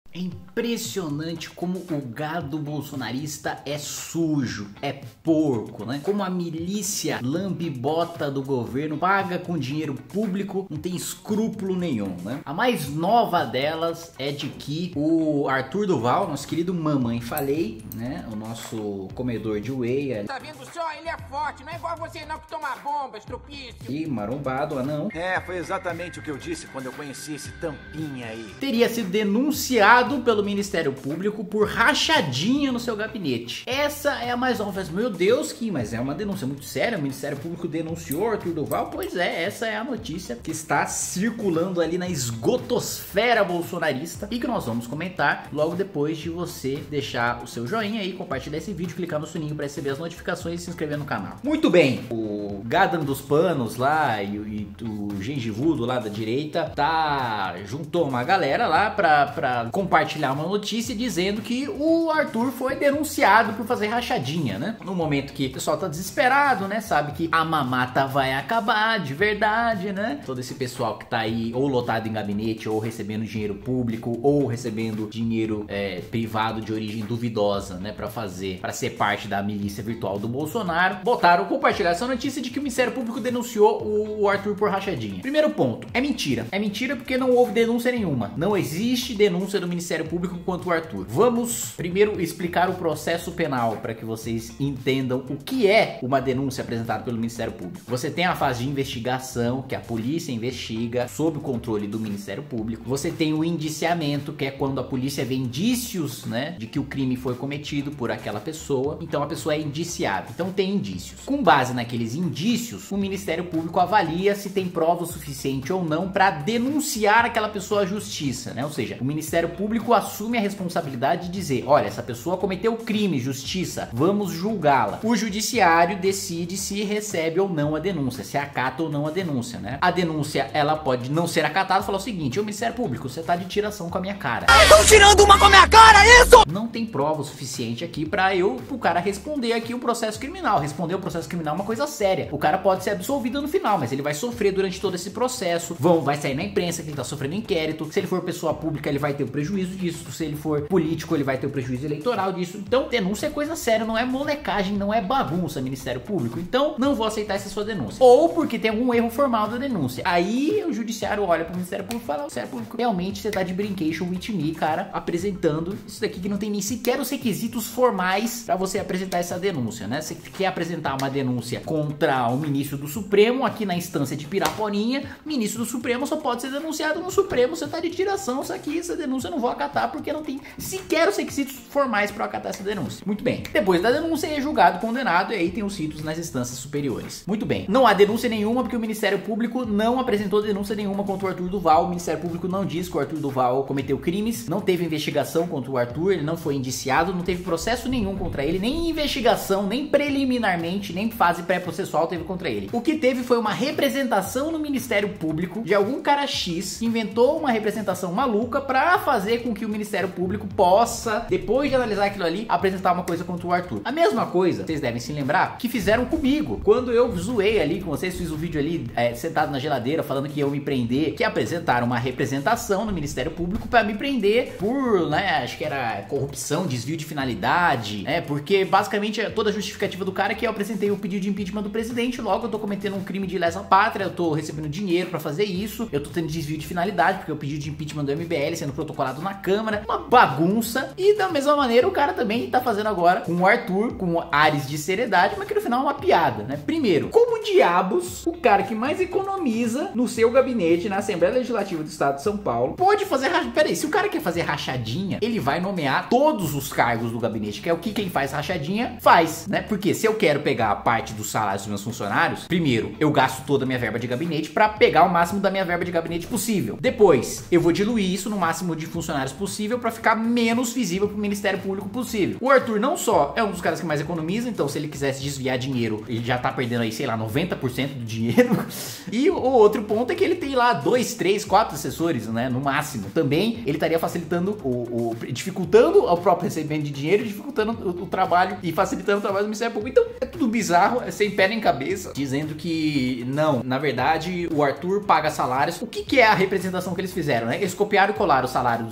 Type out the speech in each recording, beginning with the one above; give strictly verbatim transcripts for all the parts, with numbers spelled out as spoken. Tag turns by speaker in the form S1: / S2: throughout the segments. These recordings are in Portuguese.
S1: É impressionante como o gado bolsonarista é sujo, é porco, né? Como a milícia lambibota do governo paga com dinheiro público, não tem escrúpulo nenhum, né? A mais nova delas é de que o Arthur Duval, nosso querido mamãe falei, né? O nosso comedor de whey.
S2: Tá vendo só? Ele é forte, não é igual você não que toma bomba, estropício.
S1: E marombado, anão.
S3: É, foi exatamente o que eu disse quando eu conheci esse tampinha aí.
S1: Teria sido denunciado pelo Ministério Público por rachadinha no seu gabinete. Essa é a mais nova. Meu Deus, que mas é uma denúncia muito séria. O Ministério Público denunciou Arthur Duval. Pois é, essa é a notícia que está circulando ali na esgotosfera bolsonarista e que nós vamos comentar logo depois de você deixar o seu joinha aí, compartilhar esse vídeo, clicar no sininho para receber as notificações e se inscrever no canal. Muito bem, o Gadan dos Panos lá e, e o gengivudo lá da direita tá juntou uma galera lá pra, pra compartilhar uma notícia dizendo que o Arthur foi denunciado por fazer rachadinha, né? No momento que o pessoal tá desesperado, né? Sabe que a mamata vai acabar de verdade, né? Todo esse pessoal que tá aí ou lotado em gabinete ou recebendo dinheiro público ou recebendo dinheiro é, privado de origem duvidosa, né? Pra fazer, pra ser parte da milícia virtual do Bolsonaro, botaram compartilhar essa notícia de que o Ministério Público denunciou o Arthur por rachadinha. Primeiro ponto, é mentira. É mentira porque não houve denúncia nenhuma. Não existe denúncia do Ministério Público quanto o Arthur. Vamos primeiro explicar o processo penal para que vocês entendam o que é uma denúncia apresentada pelo Ministério Público. Você tem a fase de investigação, que a polícia investiga sob o controle do Ministério Público. Você tem o indiciamento, que é quando a polícia vê indícios, né, de que o crime foi cometido por aquela pessoa. Então a pessoa é indiciada. Então tem indícios. Com base naqueles indícios, o Ministério Público avalia se tem prova o suficiente ou não para denunciar aquela pessoa à justiça, né? Ou seja, o Ministério Público assume a responsabilidade de dizer, olha, essa pessoa cometeu crime, justiça, vamos julgá-la. O judiciário decide se recebe ou não a denúncia, se acata ou não a denúncia, né? A denúncia, ela pode não ser acatada e falar o seguinte, ô Ministério Público, você tá de tiração com a minha cara.
S3: Estão tirando uma com a minha cara, isso?
S1: Não tem prova o suficiente aqui pra eu, pro cara responder aqui o processo criminal. Responder o processo criminal é uma coisa séria. O cara pode ser absolvido no final, mas ele vai sofrer durante todo esse processo. Vão, vai sair na imprensa que ele tá sofrendo inquérito. Se ele for pessoa pública, ele vai ter o prejuízo disso. Se ele for político, ele vai ter o prejuízo eleitoral disso. Então, denúncia é coisa séria, não é molecagem, não é bagunça, Ministério Público. Então, não vou aceitar essa sua denúncia. Ou porque tem algum erro formal da denúncia. Aí, o judiciário olha pro Ministério Público e fala, Ministério Público, realmente você tá de brincation with me, cara, apresentando isso daqui que não tem nem sequer os requisitos formais pra você apresentar essa denúncia, né? Você quer apresentar uma denúncia contra o ministro do Supremo, aqui na instância de Piraporinha, ministro do Supremo só pode ser denunciado no Supremo, você tá de tiração, isso aqui, essa denúncia eu não vou acatar porque não tem sequer os requisitos formais para acatar essa denúncia. Muito bem. Depois da denúncia é julgado, condenado e aí tem os ritos nas instâncias superiores. Muito bem. Não há denúncia nenhuma porque o Ministério Público não apresentou denúncia nenhuma contra o Arthur Duval. O Ministério Público não diz que o Arthur Duval cometeu crimes, não teve investigação contra o Arthur, ele não foi indiciado, não teve processo nenhum contra ele, nem investigação, nem preliminarmente, nem fase pré-processual teve contra ele. O que teve foi uma representação no Ministério Público de algum cara X que inventou uma representação maluca pra fazer com que o Ministério Público possa, depois de analisar aquilo ali, apresentar uma coisa contra o Arthur. A mesma coisa, vocês devem se lembrar, que fizeram comigo. Quando eu zoei ali com vocês, fiz um vídeo ali é, sentado na geladeira falando que eu me prender, que apresentaram uma representação no Ministério Público pra me prender por, né, acho que era corrupção, desvio de finalidade, né, porque basicamente toda a justificativa do cara é que eu apresentei o pedido de impeachment do presidente, logo eu tô cometendo um crime de lesa pátria, eu tô recebendo dinheiro pra fazer isso, eu tô tendo desvio de finalidade, porque o pedido de impeachment do M B L sendo protocolado na Câmara, uma bagunça, e da mesma maneira o cara também tá fazendo agora com o Arthur, com ares de seriedade, mas que no final é uma piada, né? Primeiro, como diabos o cara que mais economiza no seu gabinete, na Assembleia Legislativa do Estado de São Paulo, pode fazer rachadinha? Peraí, se o cara quer fazer rachadinha, ele vai nomear todos os cargos do gabinete, que é o que quem faz rachadinha faz, né? Porque se eu quero pegar a parte dos salários dos meus funcionários, primeiro, eu gasto toda a minha verba de gabinete pra pegar o máximo da minha verba de gabinete possível. Depois, eu vou diluir isso no máximo de funcionários possível pra ficar menos visível pro Ministério Público possível. O Arthur não só é um dos caras que mais economiza, então se ele quisesse desviar dinheiro, ele já tá perdendo aí, sei lá, noventa por cento do dinheiro. E o outro ponto é que ele tem lá dois, três, quatro assessores, né, no máximo. Também ele estaria facilitando o, o dificultando o próprio recebimento de dinheiro, dificultando o, o trabalho e facilitando o trabalho do Ministério Público. Então, é tudo bizarro, é sem pé nem cabeça, dizendo que não, na verdade, o Arthur paga salários. O que que é a representação que eles fizeram, né? Eles copiaram e colaram o salário dos,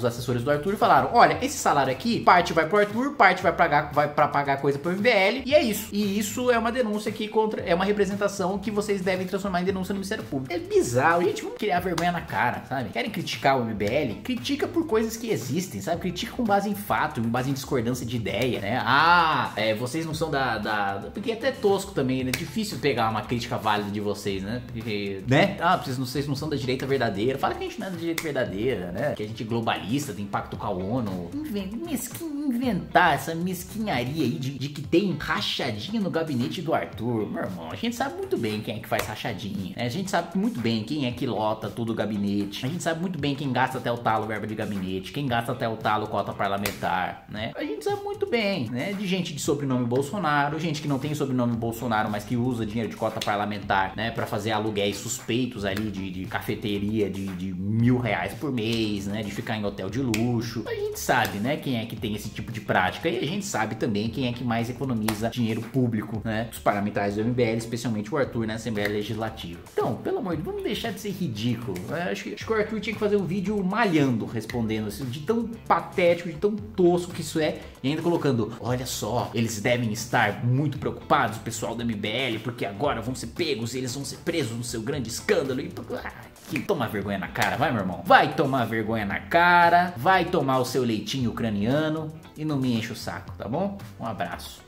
S1: assessores do Arthur e falaram: olha, esse salário aqui, parte vai pro Arthur, parte vai pagar, vai pra pagar coisa pro M B L, e é isso. E isso é uma denúncia que contra, é uma representação que vocês devem transformar em denúncia no Ministério Público. É bizarro, gente, vamos criar vergonha na cara, sabe? Querem criticar o M B L? Critica por coisas que existem, sabe? Critica com base em fato, com base em discordância de ideia, né? Ah, é, vocês não são da, da... Porque é até tosco também, né? É difícil pegar uma crítica válida de vocês, né? Porque, né? Ah, vocês não, vocês não são da direita verdadeira. Fala que a gente não é da direita verdadeira, né? Que a gente é globalista, tem pacto com a ONU. Inventar essa mesquinharia aí de, de que tem rachadinha no gabinete do Arthur. Meu irmão, a gente sabe muito bem quem é que faz rachadinha, né? A gente sabe muito bem quem é que lota todo o gabinete. A gente sabe muito bem quem gasta até o talo verba de gabinete, quem gasta até o talo cota parlamentar, né? A gente sabe muito bem, né? De gente de sobrenome Bolsonaro, gente que não tem sobrenome Bolsonaro, mas que usa dinheiro de cota parlamentar, né? Pra fazer aluguéis suspeitos ali de, de cafeteria de, de mil reais por mês, né? De ficar em hotel de luxo. A gente sabe, né? Quem é que tem esse tipo de prática, e a gente sabe também quem é que mais economiza dinheiro público, né? Os parlamentares do M B L, especialmente o Arthur na Assembleia Legislativa. Então, pelo amor de Deus, vamos deixar de ser ridículo. Eu acho, que, acho que o Arthur tinha que fazer um vídeo malhando, respondendo assim, de tão patético, de tão tosco que isso é, e ainda colocando: olha só, eles devem estar muito preocupados, o pessoal do M B L, porque agora vão ser pegos e eles vão ser presos no seu grande escândalo. E ah, que tomar vergonha na cara, vai, meu irmão. Vai tomar vergonha na cara, vai tomar o seu leitinho ucraniano e não me enche o saco, tá bom? Um abraço.